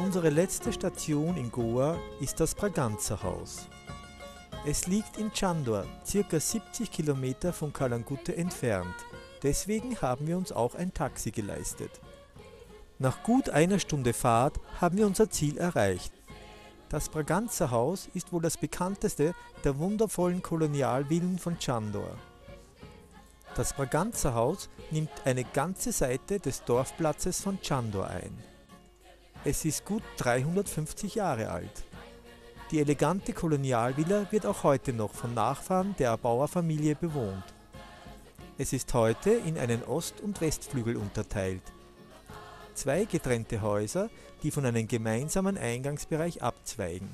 Unsere letzte Station in Goa ist das Braganza-Haus. Es liegt in Chandor, ca. 70 Kilometer von Kalangutte entfernt. Deswegen haben wir uns auch ein Taxi geleistet. Nach gut einer Stunde Fahrt haben wir unser Ziel erreicht. Das Braganza-Haus ist wohl das bekannteste der wundervollen Kolonialvillen von Chandor. Das Braganza-Haus nimmt eine ganze Seite des Dorfplatzes von Chandor ein. Es ist gut 350 Jahre alt. Die elegante Kolonialvilla wird auch heute noch von Nachfahren der Erbauerfamilie bewohnt. Es ist heute in einen Ost- und Westflügel unterteilt. Zwei getrennte Häuser, die von einem gemeinsamen Eingangsbereich abzweigen.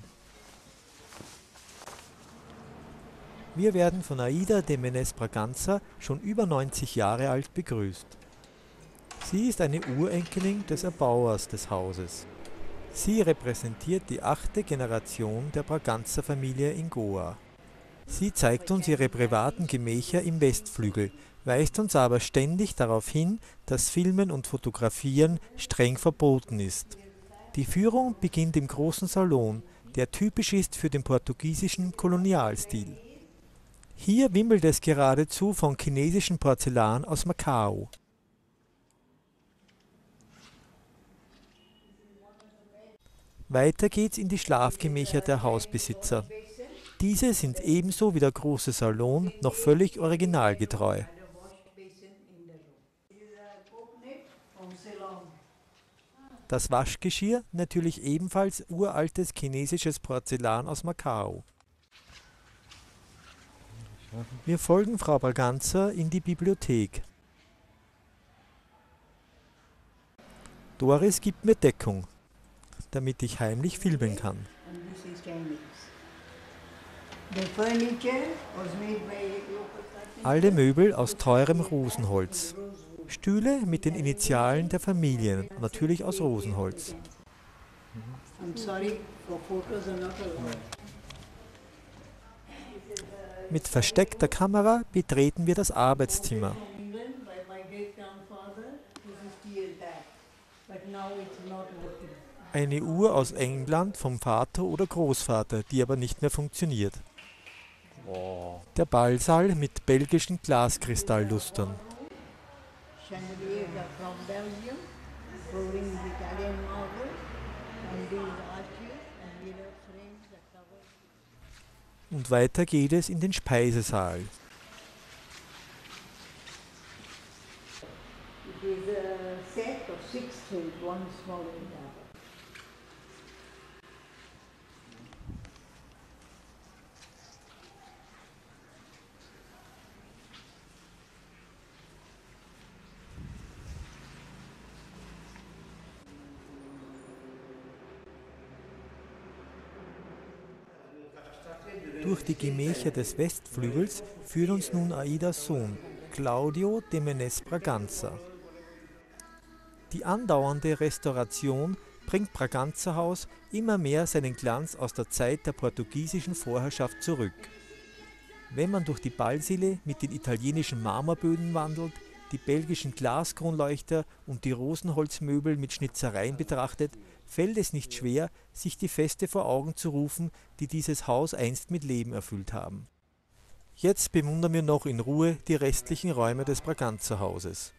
Wir werden von Aida de Menes Braganza schon über 90 Jahre alt begrüßt. Sie ist eine Urenkelin des Erbauers des Hauses. Sie repräsentiert die 8. Generation der Braganza-Familie in Goa. Sie zeigt uns ihre privaten Gemächer im Westflügel, weist uns aber ständig darauf hin, dass Filmen und Fotografieren streng verboten ist. Die Führung beginnt im großen Salon, der typisch ist für den portugiesischen Kolonialstil. Hier wimmelt es geradezu von chinesischem Porzellan aus Macau. Weiter geht's in die Schlafgemächer der Hausbesitzer. Diese sind ebenso wie der große Salon noch völlig originalgetreu. Das Waschgeschirr natürlich ebenfalls uraltes chinesisches Porzellan aus Macau. Wir folgen Frau Braganza in die Bibliothek. Doris gibt mir Deckung, damit ich heimlich filmen kann. Alle Möbel aus teurem Rosenholz. Stühle mit den Initialen der Familien, natürlich aus Rosenholz. Mit versteckter Kamera betreten wir das Arbeitszimmer. Eine Uhr aus England vom Vater oder Großvater, die aber nicht mehr funktioniert. Der Ballsaal mit belgischen Glaskristalllustern. Und weiter geht es in den Speisesaal. Durch die Gemächer des Westflügels führt uns nun Aidas Sohn, Claudio de Menes Braganza. Die andauernde Restauration bringt Braganza Haus immer mehr seinen Glanz aus der Zeit der portugiesischen Vorherrschaft zurück. Wenn man durch die Ballsäle mit den italienischen Marmorböden wandelt, die belgischen Glaskronleuchter und die Rosenholzmöbel mit Schnitzereien betrachtet, fällt es nicht schwer, sich die Feste vor Augen zu rufen, die dieses Haus einst mit Leben erfüllt haben. Jetzt bewundern wir noch in Ruhe die restlichen Räume des Braganza-Hauses.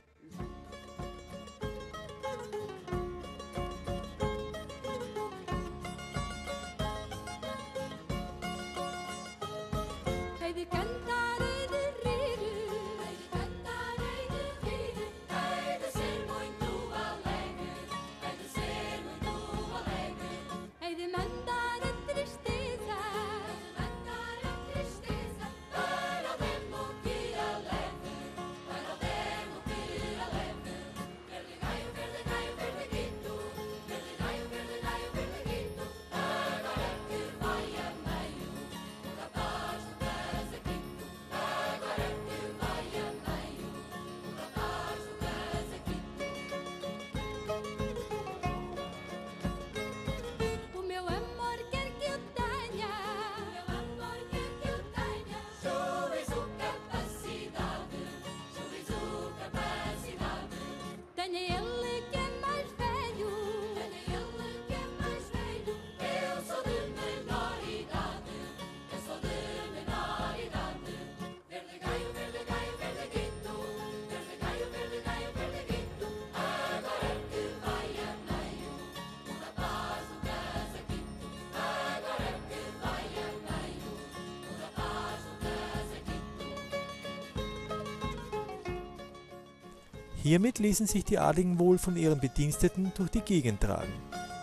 Hiermit ließen sich die Adligen wohl von ihren Bediensteten durch die Gegend tragen.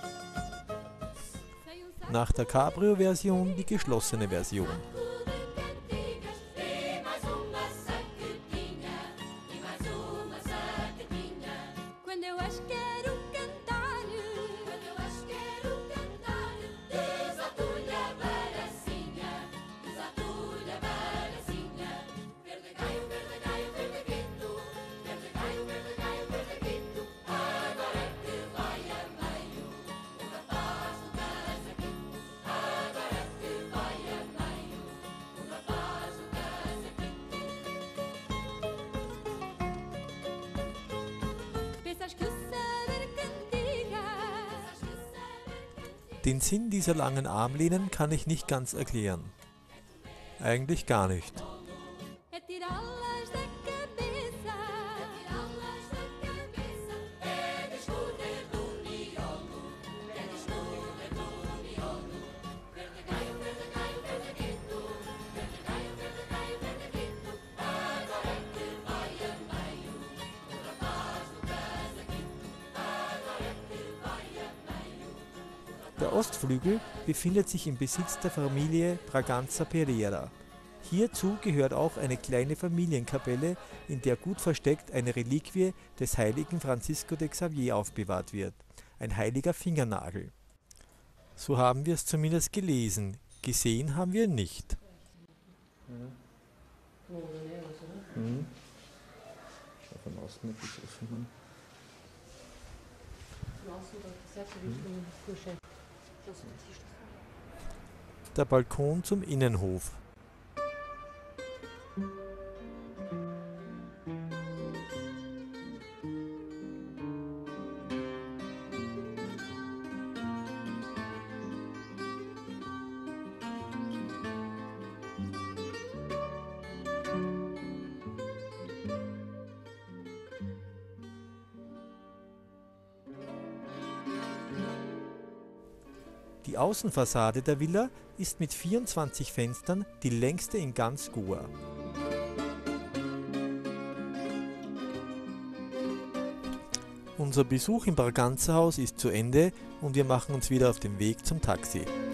Nach der Cabrio-Version die geschlossene Version. Den Sinn dieser langen Armlehnen kann ich nicht ganz erklären. Eigentlich gar nicht. Der Ostflügel befindet sich im Besitz der Familie Braganza Pereira. Hierzu gehört auch eine kleine Familienkapelle, in der gut versteckt eine Reliquie des heiligen Francisco de Xavier aufbewahrt wird, ein heiliger Fingernagel. So haben wir es zumindest gelesen, gesehen haben wir ihn nicht. Der Balkon zum Innenhof. Die Außenfassade der Villa ist mit 24 Fenstern die längste in ganz Goa. Unser Besuch im Braganza-Haus ist zu Ende und wir machen uns wieder auf den Weg zum Taxi.